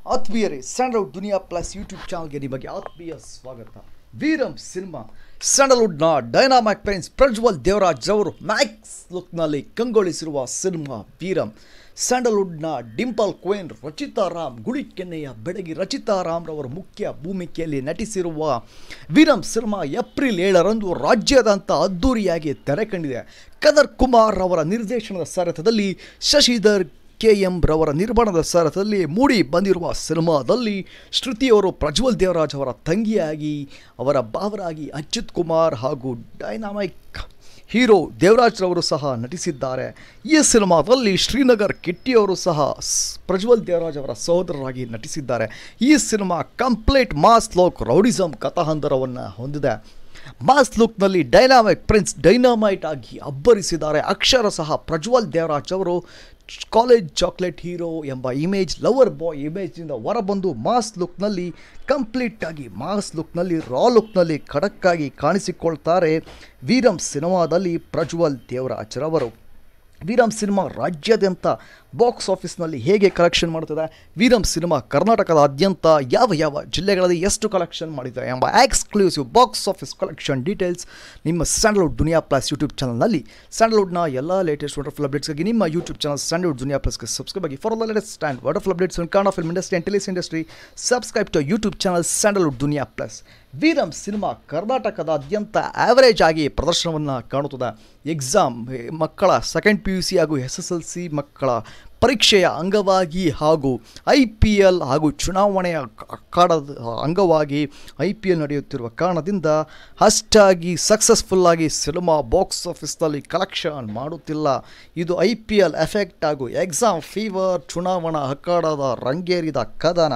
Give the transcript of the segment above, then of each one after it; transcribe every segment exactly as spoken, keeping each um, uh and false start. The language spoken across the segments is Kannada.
ಆತ್ಮೀಯರೇ, ಸ್ಯಾಂಡಲ್ವುಡ್ ದುನಿಯಾ ಪ್ಲಸ್ ಯೂಟ್ಯೂಬ್ ಚಾನಲ್ಗೆ ನಿಮಗೆ ಆತ್ಮೀಯ ಸ್ವಾಗತ. ವೀರಂ ಸಿನಿಮಾ ಸ್ಯಾಂಡಲ್ವುಡ್ನ ಡೈನಾಮಿಕ್ ಪ್ರಿನ್ಸ್ ಪ್ರಜ್ವಲ್ ದೇವರಾಜ್ ಅವರು ಮ್ಯಾಕ್ಸ್ ಲುಕ್ನಲ್ಲಿ ಕಂಗೊಳಿಸಿರುವ ಸಿನಿಮಾ ವೀರಂ. ಸ್ಯಾಂಡಲ್ವುಡ್ನ ಡಿಂಪಲ್ ಕ್ವೀನ್ ರಚಿತಾ ರಾಮ್, ಗುಳಿಕೆನ್ನೆಯ ಬೆಡಗಿ ರಚಿತಾ ರಾಮ್ರವರ ಮುಖ್ಯ ಭೂಮಿಕೆಯಲ್ಲಿ ನಟಿಸಿರುವ ವೀರಂ ಸಿನಿಮಾ ಏಪ್ರಿಲ್ ಏಳರಂದು ರಾಜ್ಯಾದ್ಯಂತ ಅದ್ದೂರಿಯಾಗಿ ತೆರೆ ಕಂಡಿದೆ. ಕದರ್ ಕುಮಾರ್ ಅವರ ನಿರ್ದೇಶನದ ಸಾರಥ್ಯದಲ್ಲಿ ಶಶಿಧರ್ ಕೆ ಎಂ ರವರ ನಿರ್ಮಾಣದ ಸಾರಥ್ಯದಲ್ಲಿ ಮೂಡಿ ಬಂದಿರುವ ಸಿನಿಮಾದಲ್ಲಿ ಶ್ರುತಿಯವರು ಪ್ರಜ್ವಲ್ ದೇವರಾಜ್ ಅವರ ತಂಗಿಯಾಗಿ, ಅವರ ಭಾವರಾಗಿ ಅಚ್ಯುತ್ ಕುಮಾರ್ ಹಾಗೂ ಡೈನಾಮಿಕ್ ಹೀರೋ ದೇವರಾಜ್ ರವರು ಸಹ ನಟಿಸಿದ್ದಾರೆ. ಈ ಸಿನಿಮಾದಲ್ಲಿ ಶ್ರೀನಗರ್ ಕಿಟ್ಟಿಯವರು ಸಹ ಪ್ರಜ್ವಲ್ ದೇವರಾಜ್ ಅವರ ಸಹೋದರರಾಗಿ ನಟಿಸಿದ್ದಾರೆ. ಈ ಸಿನಿಮಾ ಕಂಪ್ಲೀಟ್ ಮಾಸ್ ಲೋಕ್ ರೌಡಿಸಮ್ ಕಥಾಹಂದರವನ್ನು ಹೊಂದಿದೆ. ಮಾಸ್ ಲುಕ್ನಲ್ಲಿ ಡೈನಾಮಿಕ್ ಪ್ರಿನ್ಸ್ ಡೈನಾಮೈಟ್ ಆಗಿ ಅಬ್ಬರಿಸಿದ್ದಾರೆ. ಅಕ್ಷರ ಸಹ ಪ್ರಜ್ವಲ್ ದೇವರಾಜ್ ಅವರು ಕಾಲೇಜ್ ಚಾಕ್ಲೇಟ್ ಹೀರೋ ಎಂಬ ಇಮೇಜ್, ಲವರ್ ಬಾಯ್ ಇಮೇಜ್ನಿಂದ ಹೊರಬಂದು ಮಾಸ್ ಲುಕ್ನಲ್ಲಿ ಕಂಪ್ಲೀಟಾಗಿ ಮಾಸ್ ಲುಕ್ನಲ್ಲಿ ರಾ ಲುಕ್ನಲ್ಲಿ ಖಡಕ್ಕಾಗಿ ಕಾಣಿಸಿಕೊಳ್ತಾರೆ ವೀರಂ ಸಿನಿಮಾದಲ್ಲಿ ಪ್ರಜ್ವಲ್ ದೇವರಾಜ್ ರವರು. ವೀರಂ ಸಿನಿಮಾ ರಾಜ್ಯಾದ್ಯಂತ ಬಾಕ್ಸ್ ಆಫೀಸ್ನಲ್ಲಿ ಹೇಗೆ ಕಲೆಕ್ಷನ್ ಮಾಡುತ್ತದೆ, ವೀರಂ ಸಿನಿಮಾ ಕರ್ನಾಟಕದಾದ್ಯಂತ ಯಾವ ಯಾವ ಜಿಲ್ಲೆಗಳಲ್ಲಿ ಎಷ್ಟು ಕಲೆಕ್ಷನ್ ಮಾಡಿದೆ ಎಂಬ exclusive box office collection details ನಿಮ್ಮ ಸ್ಯಾಂಡಲ್ವುಡ್ ದುನಿಯಾ ಪ್ಲಸ್ ಯೂಟ್ಯೂಬ್ ಚಾನಲ್ನಲ್ಲಿ. ಸ್ಯಾಂಡಲ್ವುಡ್ನ ಎಲ್ಲ ಲೇಟೆಸ್ಟ್ ವಂಡರ್ಫುಲ್ ಅಪ್ಡೇಟ್ಸ್ಗಾಗಿ ನಿಮ್ಮ ಯೂಟ್ಯೂಬ್ ಚಾನಲ್ ಸ್ಯಾಂಡಲ್ವುಡ್ ದುನಿಯಾ ಪ್ಲಸ್ಗೆ ಸಬ್ಸ್ಕ್ರೈಬ್ ಆಗಿ. For the latest and wonderful updates in Kannada film industry and television industry, subscribe to YouTube channel Sandalwood Duniya plus. Veeram cinema ಕರ್ನಾಟಕದಾದ್ಯಂತ ಆ್ಯಾವರೇಜ್ ಆಗಿ ಪ್ರದರ್ಶನವನ್ನು ಕಾಣುತ್ತದೆ. ಎಕ್ಸಾಮ್ ಮಕ್ಕಳ ಸೆಕೆಂಡ್ ಪಿ ಯು ಸಿ ಹಾಗೂ ಎಸ್ ಎಸ್ ಎಲ್ ಸಿ ಮಕ್ಕಳ ಪರೀಕ್ಷೆಯ ಅಂಗವಾಗಿ ಹಾಗೂ ಐ ಪಿ ಎಲ್ ಹಾಗೂ ಚುನಾವಣೆಯ ಅಖಾಡದ ಅಂಗವಾಗಿ ಐ ಪಿ ಎಲ್ ನಡೆಯುತ್ತಿರುವ ಕಾರಣದಿಂದ ಅಷ್ಟಾಗಿ ಸಕ್ಸಸ್ಫುಲ್ಲಾಗಿ ಸಿನಿಮಾ ಬಾಕ್ಸ್ ಆಫೀಸ್ನಲ್ಲಿ ಕಲೆಕ್ಷನ್ ಮಾಡುತ್ತಿಲ್ಲ. ಇದು ಐ ಪಿ ಎಲ್ ಎಫೆಕ್ಟ್ ಹಾಗೂ ಎಕ್ಸಾಮ್ ಫೀವರ್, ಚುನಾವಣಾ ಅಖಾಡದ ರಂಗೇರಿದ ಕದನ.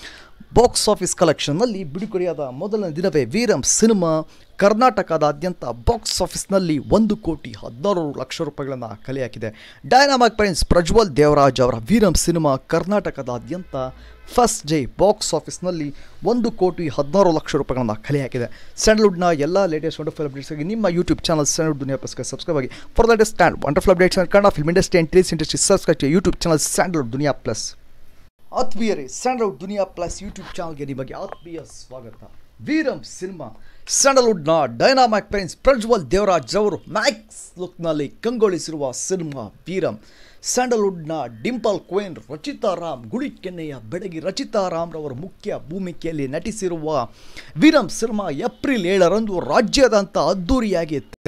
ಬಾಕ್ಸ್ ಆಫೀಸ್ ಕಲೆಕ್ಷನ್ನಲ್ಲಿ ಬಿಡುಗಡೆಯಾದ ಮೊದಲನೇ ದಿನವೇ ವೀರಂ ಸಿನಿಮಾ ಕರ್ನಾಟಕದಾದ್ಯಂತ ಬಾಕ್ಸ್ ಆಫೀಸ್ನಲ್ಲಿ ಒಂದು ಕೋಟಿ ಹದಿನಾರು ಲಕ್ಷ ರೂಪಾಯಿಗಳನ್ನು ಕಲೆ ಹಾಕಿದೆ. ಡೈನಾಮಿಕ್ ಪ್ರಿನ್ಸ್ ಪ್ರಜ್ವಲ್ ದೇವರಾಜ್ ಅವರ ವೀರಂ ಸಿನಿಮಾ ಕರ್ನಾಟಕದಾದ್ಯಂತ ಫಸ್ಟ್ ಡೇ ಬಾಕ್ಸ್ ಆಫೀಸ್ನಲ್ಲಿ ಒಂದು ಕೋಟಿ ಹದಿನಾರು ಲಕ್ಷ ರೂಪಾಯಿಗಳನ್ನು ಕಲೆ ಹಾಕಿದೆ. ಸ್ಯಾಂಡಲ್ವುಡ್ನ ಎಲ್ಲ ಲೇಟೆಸ್ಟ್ ವಂಡರ್ಫುಲ್ ಅಪ್ಡೇಟ್ಸ್ಗಾಗಿ ನಿಮ್ಮ ಯೂಟ್ಯೂಬ್ ಚಾನಲ್ ಸ್ಯಾಂಡಲ್ವುಡ್ ದುನಿಯಾ ಪ್ಲಸ್ಗೆ ಸಬ್ಸ್ಕ್ರೈಬ್ ಆಗಿ. For the latest and wonderful updates in Kannada film industry and television industry, subscribe to YouTube channel Sandalwood Duniya plus. ಆತ್ಮೀಯರೇ, ಸ್ಯಾಂಡಲ್ವುಡ್ ದುನಿಯಾ ಪ್ಲಸ್ ಯೂಟ್ಯೂಬ್ ಚಾನಲ್ಗೆ ನಿಮಗೆ ಆತ್ಮೀಯ ಸ್ವಾಗತ. ವೀರಂ ಸಿನಿಮಾ ಸ್ಯಾಂಡಲ್ವುಡ್ನ ಡೈನಾಮಿಕ್ ಪ್ರಿನ್ಸ್ ಪ್ರಜ್ವಲ್ ದೇವರಾಜ್ ಅವರು ಮ್ಯಾಕ್ಸ್ ಲುಕ್ನಲ್ಲಿ ಕಂಗೊಳಿಸಿರುವ ಸಿನಿಮಾ ವೀರಂ. ಸ್ಯಾಂಡಲ್ವುಡ್ನ ಡಿಂಪಲ್ ಕ್ವೀನ್ ರಚಿತಾ ರಾಮ್, ಗುಳಿಕೆನ್ನೆಯ ಬೆಡಗಿ ರಚಿತಾ ರಾಮ್ರವರ ಮುಖ್ಯ ಭೂಮಿಕೆಯಲ್ಲಿ ನಟಿಸಿರುವ ವೀರಂ ಸಿನಿಮಾ ಏಪ್ರಿಲ್ ಏಳರಂದು ರಾಜ್ಯಾದ್ಯಂತ ಅದ್ದೂರಿಯಾಗಿ